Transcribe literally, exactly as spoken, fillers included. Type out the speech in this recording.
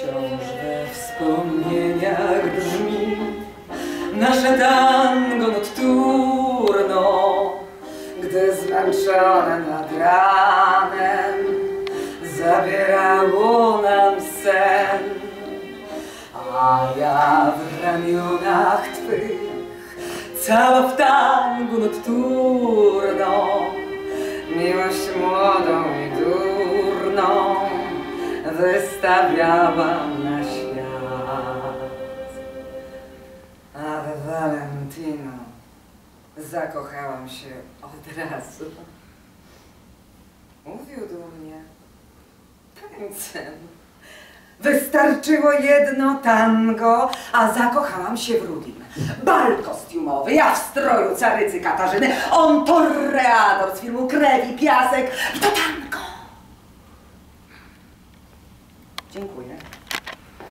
Wciąż we wspomnieniach brzmi nasze tango nocturno, gdy zmęczone nad ranem zabierało nam sen. A ja w ramionach twych cała w tango nocturno, miłość młodą i durną wystawiałam na świat. A w Valentino zakochałam się od razu. Uwiódł mnie tańcem. Wystarczyło jedno tango, a zakochałam się w Rudim. Bal kostiumowy, ja w stroju carycy Katarzyny, on torreador z filmu Krew i piasek i to tango. Dziękuję.